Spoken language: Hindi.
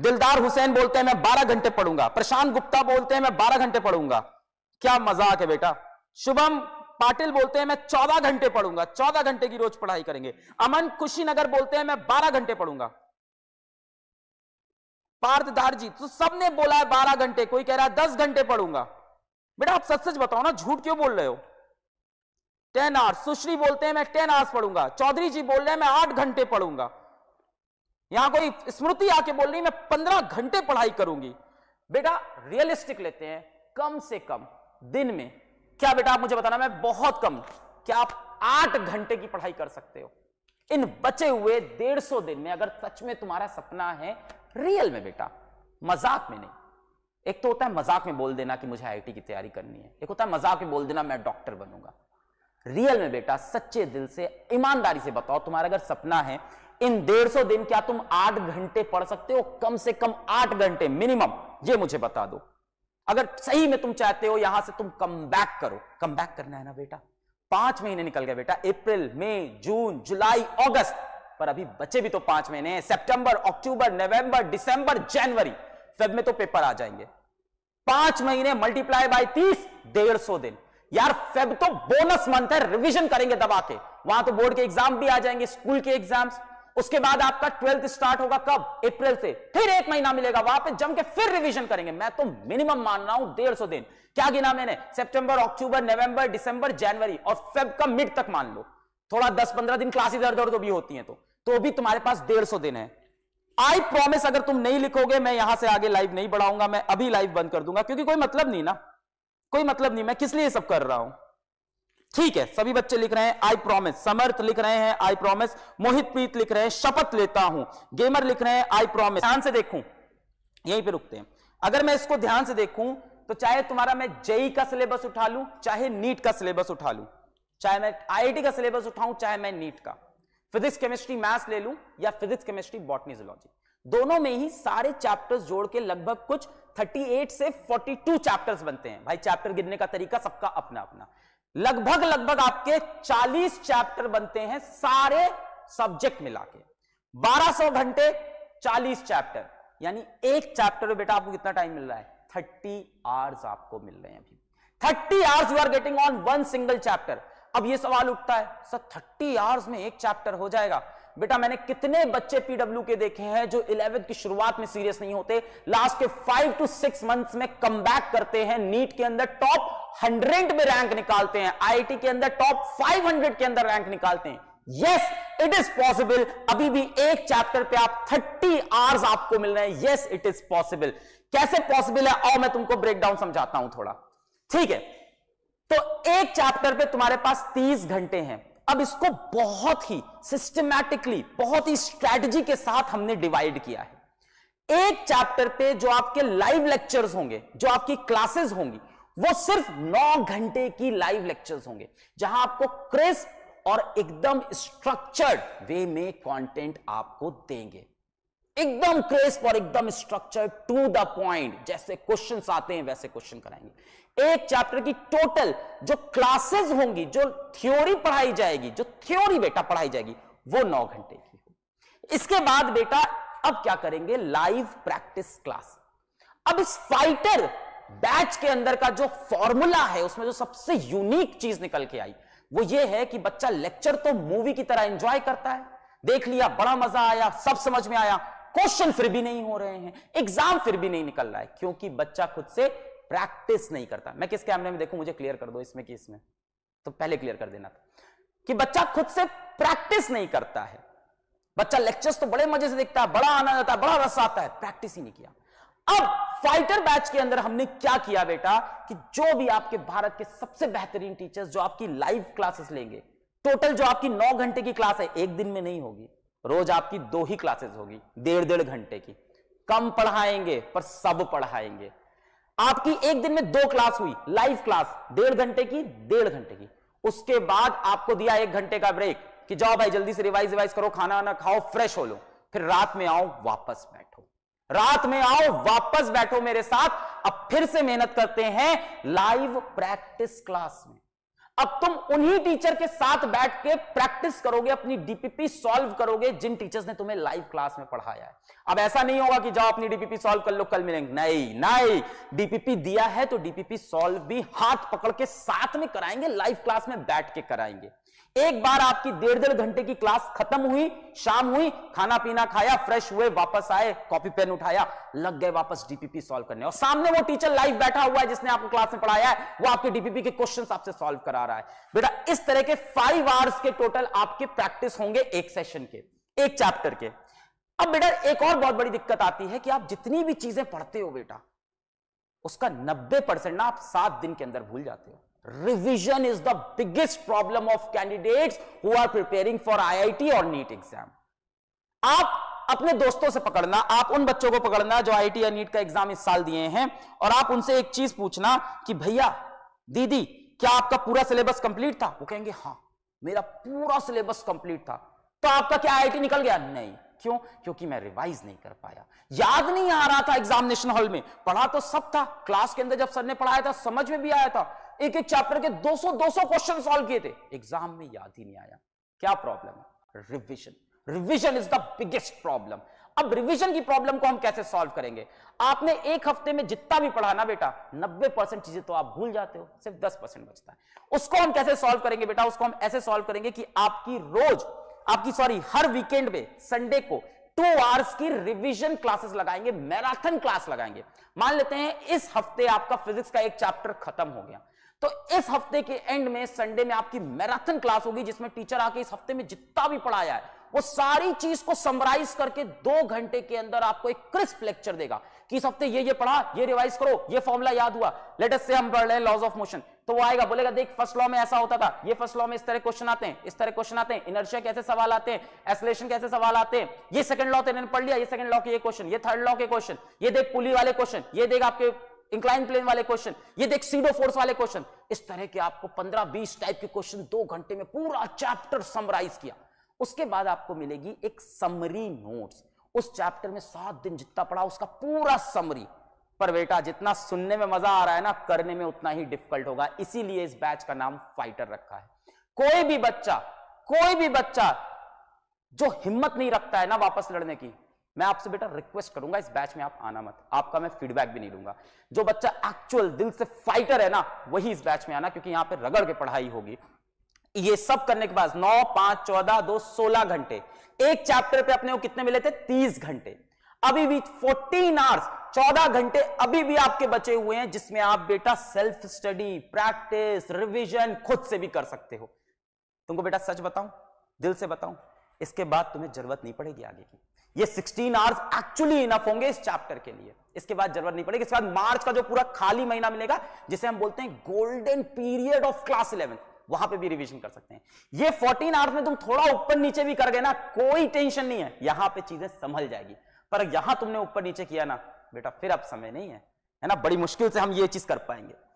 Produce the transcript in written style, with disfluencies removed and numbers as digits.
दिलदार हुसैन बोलते हैं मैं 12 घंटे पढ़ूंगा, प्रशांत गुप्ता बोलते हैं मैं 12 घंटे पढ़ूंगा। क्या मजाक है बेटा। शुभम पाटिल बोलते हैं मैं 14 घंटे पढ़ूंगा, 14 घंटे की रोज पढ़ाई करेंगे। अमन कुशीनगर बोलते हैं मैं 12 घंटे पढ़ूंगा। पार्थधार जी, तो सबने बोला है 12 घंटे, कोई कह रहा है 10 घंटे पढ़ूंगा। बेटा आप सच सच बताओ ना, झूठ क्यों बोल रहे हो। 10 आवर्स। सुश्री बोलते हैं मैं 10 आवर्स पढ़ूंगा। चौधरी जी बोल रहे हैं मैं 8 घंटे पढ़ूंगा। यहां कोई स्मृति आके बोल रही है मैं 15 घंटे पढ़ाई करूंगी। बेटा रियलिस्टिक लेते हैं, कम से कम दिन में क्या बेटा आप मुझे बताना, मैं बहुत कम, क्या आप 8 घंटे की पढ़ाई कर सकते हो इन बचे हुए 150 दिन में, अगर सच में तुम्हारा सपना है रियल में बेटा, मजाक में नहीं। एक तो होता है मजाक में बोल देना कि मुझे आईआईटी की तैयारी करनी है, एक होता है मजाक में बोल देना मैं डॉक्टर बनूंगा। रियल में बेटा सच्चे दिल से ईमानदारी से बताओ, तुम्हारा अगर सपना है इन 150 दिन क्या तुम 8 घंटे पढ़ सकते हो? कम से कम 8 घंटे मिनिमम, ये मुझे बता दो। अगर सही में तुम चाहते हो यहां से तुम कम बैक करो, कम बैक करना है ना बेटा। 5 महीने निकल गए बेटा, अप्रैल, मई, जून, जुलाई, अगस्त, पर अभी बचे भी तो 5 महीने हैं। सितंबर, अक्टूबर, नवंबर, दिसंबर, जनवरी, फेब में तो पेपर आ जाएंगे। 5 महीने मल्टीप्लाई बाय 30, 150 दिन। यार फेब तो बोनस मंथ है, रिवीजन करेंगे दबा के, वहां तो बोर्ड के एग्जाम भी आ जाएंगे, स्कूल के एग्जाम्स। उसके बाद आपका 12th स्टार्ट होगा कब? अप्रैल से, फिर 1 महीना मिलेगा, वहां पे जम के फिर रिवीजन करेंगे। मैं तो मिनिमम मान रहा हूं 150 दिन। क्या गिना मैंने? सितंबर, अक्टूबर, नवंबर, दिसंबर, जनवरी और फेब का मिड तक मान लो। थोड़ा 10-15 दिन क्लास इधर उधर तो भी होती हैं, तो भी तुम्हारे पास 150 दिन है। आई प्रॉमिस अगर तुम नहीं लिखोगे मैं यहां से आगे लाइव नहीं बढ़ाऊंगा, मैं अभी लाइव बंद कर दूंगा, क्योंकि कोई मतलब नहीं ना, कोई मतलब नहीं। मैं किस लिए सब कर रहा हूं? ठीक है, सभी बच्चे लिख रहे हैं आई प्रॉमिस, समर्थ लिख रहे हैं आई प्रॉमिस, मोहित प्रीत लिख रहे हैं शपथ लेता हूं, गेमर लिख रहे हैं आई प्रॉमिस। ध्यान से देखूं, यहीं पे रुकते हैं। अगर मैं इसको ध्यान से देखूं तो चाहे तुम्हारा मैं जेई का सिलेबस उठा लूं, चाहे नीट का सिलेबस उठा लूं, चाहे मैं आईआईटी का सिलेबस उठाऊं, चाहे मैं नीट का फिजिक्स केमिस्ट्री मैथ्स ले लूं या फिजिक्स केमिस्ट्री बॉटनी जूलॉजी, दोनों में ही सारे चैप्टर्स जोड़ के लगभग कुछ 38 से 42 चैप्टर्स बनते हैं। भाई चैप्टर गिनने का तरीका सबका अपना अपना। लगभग आपके 40 चैप्टर बनते हैं सारे सब्जेक्ट मिला के। 1200 घंटे 40 चैप्टर, यानी एक चैप्टर में बेटा आपको कितना टाइम मिल रहा है? 30 आवर्स आपको मिल रहे हैं अभी। 30 hours you are getting on one single chapter. अब ये सवाल उठता है सर 30 आवर्स में एक चैप्टर हो जाएगा? बेटा मैंने कितने बच्चे पीडब्ल्यू के देखे हैं जो 11th की शुरुआत में सीरियस नहीं होते, लास्ट के 5 to 6 मंथ्स में कमबैक करते हैं, नीट के अंदर टॉप 100 में रैंक निकालते हैं, आईआईटी के अंदर टॉप 500 के अंदर रैंक निकालते हैं। Yes it is possible. अभी भी एक चैप्टर पे आप 30 आवर्स आपको मिल रहे हैं। Yes it is possible. कैसे पॉसिबल है आओ मैं तुमको ब्रेकडाउन समझाता हूं थोड़ा, ठीक है। तो एक चैप्टर पे तुम्हारे पास 30 घंटे हैं। अब इसको बहुत ही सिस्टमैटिकली, बहुत ही स्ट्रैटेजी के साथ हमने डिवाइड किया है। एक चैप्टर पे जो आपके लाइव लेक्चर्स होंगे, जो आपकी क्लासेस होंगी, वो सिर्फ 9 घंटे की लाइव लेक्चर्स होंगे, जहां आपको क्रिस्प और एकदम स्ट्रक्चर्ड वे में कंटेंट आपको देंगे। एकदम क्रिस्प और एकदम स्ट्रक्चर्ड टू द पॉइंट, जैसे क्वेश्चंस आते हैं वैसे क्वेश्चन कराएंगे। एक चैप्टर की टोटल जो क्लासेस होंगी, जो थ्योरी पढ़ाई जाएगी, जो थ्योरी बेटा पढ़ाई जाएगी, वो 9 घंटे की होगी। इसके बाद बेटा अब क्या करेंगे? Live practice class. अब इस फाइटर बैच के अंदर का जो फॉर्मूला है, उसमें जो सबसे यूनिक चीज निकल के आई वो ये है कि बच्चा लेक्चर तो मूवी की तरह एंजॉय करता है, देख लिया, बड़ा मजा आया, सब समझ में आया, क्वेश्चन फिर भी नहीं हो रहे हैं, एग्जाम फिर भी नहीं निकल रहा है, क्योंकि बच्चा खुद से प्रैक्टिस नहीं करता। मैं किस कैमरे में देखूं, मुझे क्लियर कर दो, इसमें कि इसमें, तो पहले क्लियर कर देना था कि बच्चा खुद से प्रैक्टिस नहीं करता है। बच्चा लेक्चर्स तो बड़े मजे से देखता है, बड़ा आनंद आता है, बड़ा रस आता है, प्रैक्टिस ही नहीं किया। अब फाइटर बैच के अंदर हमने क्या किया बेटा कि जो भी आपके भारत के सबसे बेहतरीन टीचर्स जो आपकी लाइव क्लासेस लेंगे, टोटल जो आपकी 9 घंटे की क्लास है, एक दिन में नहीं होगी, रोज आपकी 2 ही क्लासेस होगी, 1.5 घंटे की। कम पढ़ाएंगे पर सब पढ़ाएंगे। आपकी एक दिन में 2 क्लास हुई, लाइव क्लास 1.5 घंटे की, 1.5 घंटे की। उसके बाद आपको दिया 1 घंटे का ब्रेक कि जाओ भाई जल्दी से रिवाइज करो, खाना वाना खाओ, फ्रेश हो लो, फिर रात में आओ वापस बैठो, रात में आओ वापस बैठो मेरे साथ। अब फिर से मेहनत करते हैं लाइव प्रैक्टिस क्लास में। अब तुम उन्हीं टीचर के साथ बैठ के प्रैक्टिस करोगे, अपनी डीपीपी सॉल्व करोगे जिन टीचर्स ने तुम्हें लाइव क्लास में पढ़ाया है। अब ऐसा नहीं होगा कि जाओ अपनी डीपीपी सॉल्व कर लो, कल मिलेंगे, नहीं नहीं, डीपीपी दिया है तो डीपीपी सॉल्व भी हाथ पकड़ के साथ में कराएंगे, लाइव क्लास में बैठ के कराएंगे। एक बार आपकी 1.5 घंटे की क्लास खत्म हुई, शाम हुई, खाना पीना खाया, फ्रेश हुए, वापस आए, कॉपी पेन उठाया, लग गए वापस डीपीपी सॉल्व करने, और सामने वो टीचर लाइव बैठा हुआ है जिसने आपको क्लास में पढ़ाया है, वो आपके डीपीपी के क्वेश्चंस आपसे सॉल्व करा रहा है। बेटा इस तरह के 5 आवर्स के टोटल आपके प्रैक्टिस होंगे एक सेशन के, एक चैप्टर के। अब बेटा एक और बहुत बड़ी दिक्कत आती है कि आप जितनी भी चीजें पढ़ते हो बेटा, उसका 90% ना आप 7 दिन के अंदर भूल जाते हो। Revision is the biggest problem of candidates who are preparing for IIT और NEET एग्जाम। आप अपने दोस्तों से पकड़ना, आप उन बच्चों को पकड़ना जो IIT या NEET का एग्जाम इस साल दिए हैं, और आप उनसे एक चीज पूछना कि भैया दीदी क्या आपका पूरा सिलेबस कंप्लीट था? वो कहेंगे हाँ मेरा पूरा सिलेबस कंप्लीट था। तो आपका क्या IIT निकल गया? नहीं। क्यों? क्योंकि मैं रिवाइज नहीं कर पाया, याद नहीं आ रहा था एग्जामिनेशन हॉल में, पढ़ा तो सब था, क्लास के अंदर जब सर ने पढ़ाया था समझ में भी आया था, एक एक चैप्टर के 200 क्वेश्चन सॉल्व किए थे, एग्जाम में याद ही नहीं आया। क्या प्रॉब्लम है? Revision. Revision is the biggest problem. अब रिवीजन की प्रॉब्लम को हम कैसे सॉल्व करेंगे? आपने एक हफ्ते में जितना भी पढ़ा ना बेटा, 90% चीजें तो आप भूल जाते हो, सिर्फ 10% बचता है। उसको हम कैसे सॉल्व करेंगे बेटा? उसको हम ऐसे सॉल्व करेंगे कि हर वीकेंड में संडे को 2 आवर्स की रिवीजन क्लासेस लगाएंगे, मैराथन क्लास लगाएंगे। मान लेते हैं इस हफ्ते आपका फिजिक्स का एक चैप्टर खत्म हो गया, तो इस हफ्ते के एंड में संडे में आपकी मैराथन क्लास होगी, जिसमें टीचर आके इस हफ्ते में जितना भी पढ़ाया है वो सारी चीज को समराइज करके 2 घंटे के अंदर आपको एक क्रिस्प लेक्चर देगा कि इस हफ्ते ये पढ़ा, ये रिवाइज करो, ये फॉर्मूला याद हुआ। लेट अस से हम पढ़ रहे हैं लॉज ऑफ मोशन, तो वो आएगा बोलेगा देख फर्स्ट लॉ में ऐसा होता था, ये फर्स्ट लॉ में इस तरह क्वेश्चन आते हैं, इस तरह क्वेश्चन आते हैं, इनर्शिया कैसे सवाल आते हैं, एक्सेलरेशन कैसे सवाल आते हैं, ये सेकंड लॉ तेने पढ़ लिया, ये सेकंड लॉ के ये क्वेश्चन, ये थर्ड लॉ के क्वेश्चन, ये देख पुली वाले क्वेश्चन, ये देख आपके इंक्लाइन प्लेन वाले क्वेश्चन, ये देख सीडो फोर्स वाले क्वेश्चन। इस तरह के आपको 15-20 टाइप के क्वेश्चन 2 घंटे में पूरा चैप्टर समराइज किया। उसके बाद आपको मिलेगी एक समरी नोट्स, उस चैप्टर में 7 दिन जितना पढ़ा उसका पूरा समरी। पर बेटा जितना सुनने में मजा आ रहा है ना, करने में उतना ही डिफिकल्ट होगा, इसीलिए इस बैच का नाम फाइटर रखा है। कोई भी बच्चा जो हिम्मत नहीं रखता है ना वापस लड़ने की, मैं आपसे बेटा रिक्वेस्ट करूंगा इस बैच में आप आना मत, आपका मैं फीडबैक भी नहीं लूंगा। जो बच्चा एक्चुअल दिल से फाइटर है ना, वही इस बैच में आना, क्योंकि यहां पे रगड़ के पढ़ाई होगी। ये सब करने के बाद 9, 5, 14, 2, 16 घंटे एक चैप्टर पे अपने को कितने मिले थे? 30 घंटे। अभी भी 14 आवर्स, 14 घंटे अभी भी आपके बचे हुए हैं, जिसमें आप बेटा सेल्फ स्टडी, प्रैक्टिस, रिवीजन खुद से भी कर सकते हो। तुमको बेटा सच बताऊं, दिल से बताऊं, इसके बाद तुम्हें जरूरत नहीं पड़ेगी आगे की। ये 16 आवर्स एक्चुअली इनफ होंगे इस चैप्टर के लिए, इसके बाद जरूरत नहीं पड़ेगी। इसके बाद मार्च का जो पूरा खाली महीना मिलेगा, जिसे हम बोलते हैं गोल्डन पीरियड ऑफ क्लास 11, वहां पे भी रिवीजन कर सकते हैं। ये 14 आवर्स में तुम थोड़ा ऊपर नीचे भी कर गए ना, कोई टेंशन नहीं है, यहां पे चीजें संभल जाएगी। पर यहां तुमने ऊपर नीचे किया ना बेटा, फिर अब समय नहीं है, है ना, बड़ी मुश्किल से हम ये चीज कर पाएंगे।